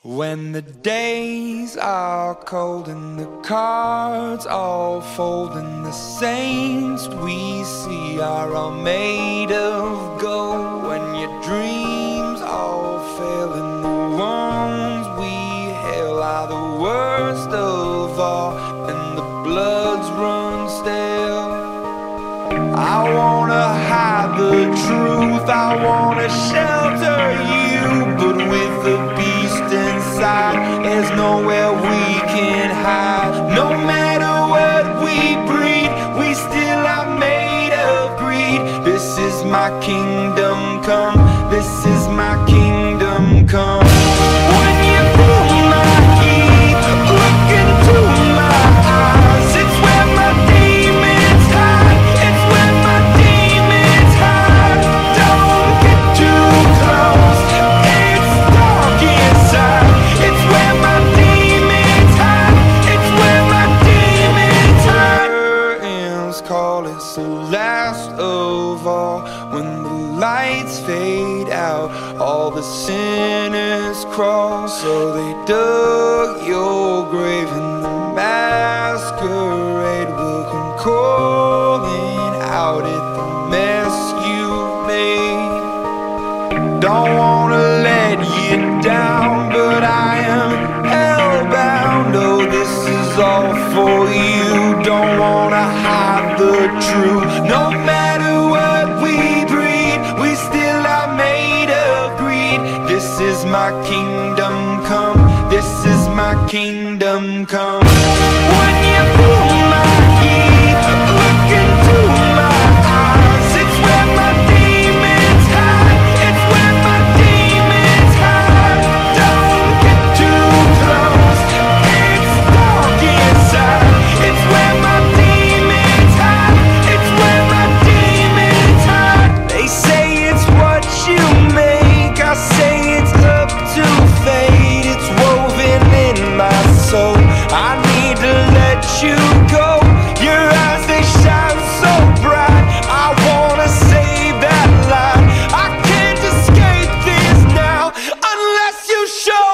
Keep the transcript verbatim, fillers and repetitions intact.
When the days are cold and the cards all fold and the saints we see are all made of gold, when your dreams all fail and the ones we hail are the worst of all and the bloods run stale, I wanna hide the truth, I wanna shelter you, but with the beast inside, there's nowhere we can hide. No matter what we breed, we still are made of greed. This is my kingdom come, this is my kingdom come. When you feel my heat, look into my eyes, it's where my demons hide, it's where my demons hide. Don't get too close, it's dark inside, it's where my demons hide, it's where my demons hide. Curtains call, it's the last of all. When the lights fade out, all the sinners crawl. So they dug your grave and the masquerade will come calling out at the mess you made. Don't wanna let you down, but I am hellbound. Oh, this is all for you. Don't wanna hide the truth. No matter what we breed, we still are made of greed. This is my kingdom come, this is my kingdom come. When you feel my heat, look into my eyes, it's where my demons hide, it's where my demons hide. Don't get too close, it's dark inside, it's where my demons hide, it's where my demons hide. They say it's what you make, I say it's up to fate. It's woven in my soul, I need to let you go. Your eyes, they shine so bright, I wanna save that light. I can't escape this now unless you show